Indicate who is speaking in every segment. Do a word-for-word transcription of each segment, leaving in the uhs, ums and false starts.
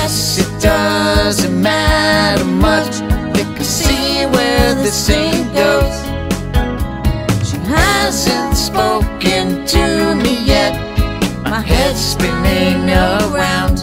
Speaker 1: guess it doesn't matter much. You can see where this thing goes. She hasn't spoken to me yet. My head's spinning around.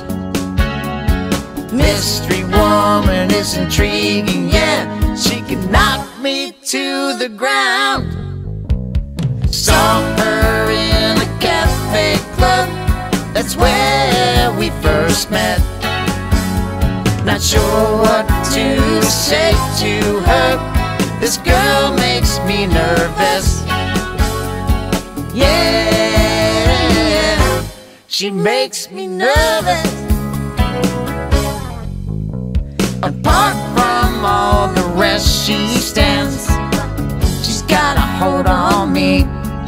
Speaker 1: Mystery woman is intriguing, yeah. She can knock me to the ground. Saw her in a cafe club. That's where we first met. Not sure what to say to her. This girl makes me nervous. Yeah, she makes me nervous. Apart from all the rest, she stands. She's got a hold on me.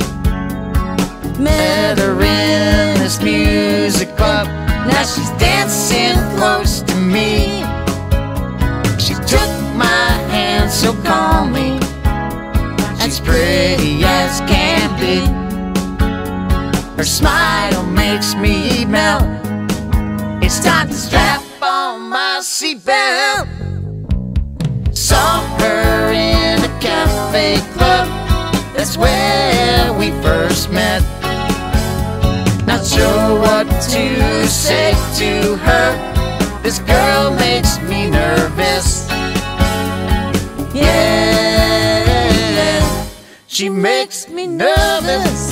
Speaker 1: Met her in this music club. Now she's dancing close to me. She took my hand so calmly. She's pretty as can be. Her smile makes me melt. It's time to strap on my seatbelt. Saw her in a cafe club. That's where we first met. Not sure what to say to her. This girl makes me nervous. Yeah, she makes me nervous.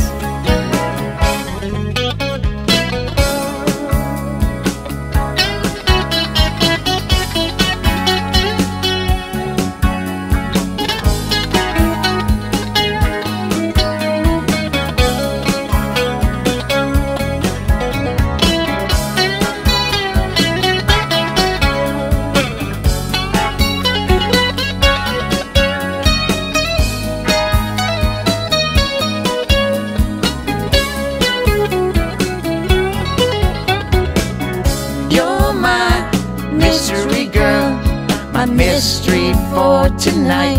Speaker 1: Mystery girl, my mystery for tonight.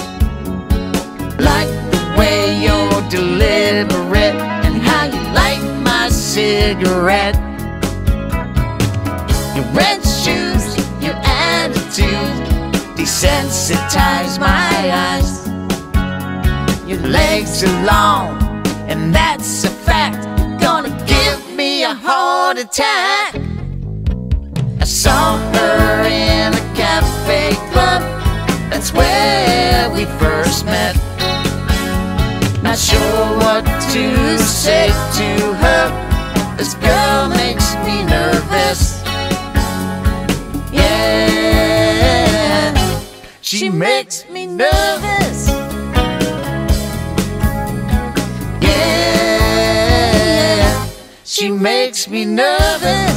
Speaker 1: Like the way you're deliberate and how you light my cigarette. Your red shoes, your attitude desensitize my eyes. Your legs are long, and that's a fact. Gonna give me a heart attack. I saw her in a cafe club. That's where we first met. Not sure what to say to her. This girl makes me nervous. Yeah, she makes me nervous. Yeah, she makes me nervous.